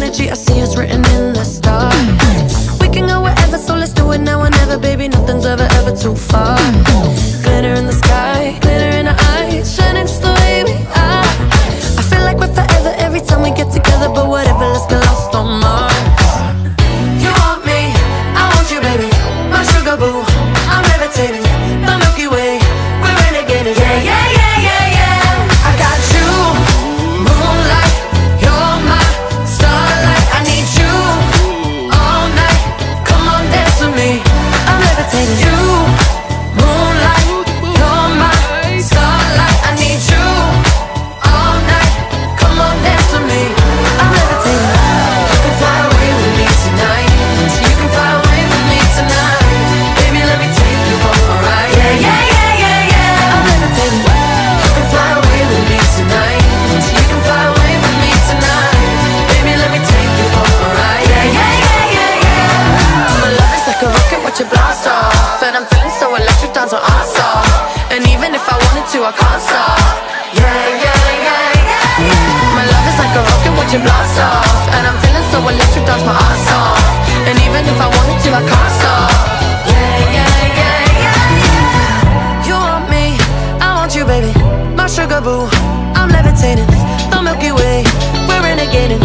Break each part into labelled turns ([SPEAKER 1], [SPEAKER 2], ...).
[SPEAKER 1] energy, I see us written in the stars. We can go wherever, so let's do it now or never, baby. Nothing's ever, ever too far. Glitter in the sky, glitter in our eyes, shining just the way we are. I feel like we're forever every time we get together, but whatever, let's get lost on Mars. You want me, I want you, baby. My sugar boo, I'm levitating. The Milky Way, we're renegading. Yeah, yeah, yeah, yeah, yeah. I got you, moonlight, you're my starlight. I need you all night. Come on, dance with me. I'm levitating. You, moonlight, you're my starlight. I need you all night. Come on, dance with me. I'm levitating. You can fly away with me tonight. You can fly away with me tonight. Baby, let me take you for a ride. Yeah, yeah, yeah, yeah, yeah. I'm levitating. You can fly away with me tonight. You can fly away with me tonight. Baby, let me take you for a ride. Yeah, yeah, yeah, yeah, yeah. My love is like a rocket, watch it blast off. And I'm feeling so electric, dance on our song. And even if I wanted to, I can't stop. Yeah, yeah, yeah, yeah, yeah. My love is like a rocket, watch it blast off. And I'm feeling so electric, dance my ass off. And even if I wanted to, I can't stop. Yeah, yeah, yeah, yeah, yeah. You want me, I want you, baby. My sugar boo, I'm levitating. The Milky Way, we're renegading.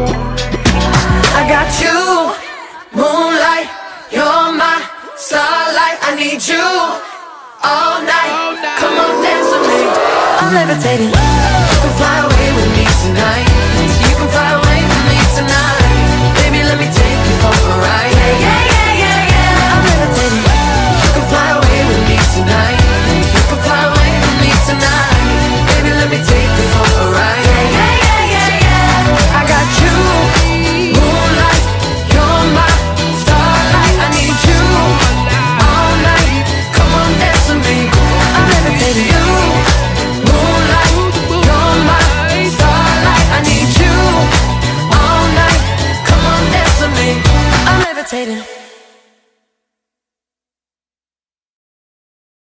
[SPEAKER 1] I got you, moonlight, you're my starlight. I need you all night. Come on, dance with me. I'm levitating. You can fly away with me tonight. You can fly away with me tonight. Baby, let me take you for a ride. Yeah, yeah, yeah, yeah, yeah. I'm levitating. You can fly away with me tonight. You can fly away with me tonight. Baby, let me take you for a ride. Yeah, yeah, yeah, yeah, yeah. I got you, moonlight, you're my starlight. I need you all night. Come on, dance with me. I'm levitating. You, moonlight, you're my starlight. I need you all night. Come on, dance with me. I'm levitating.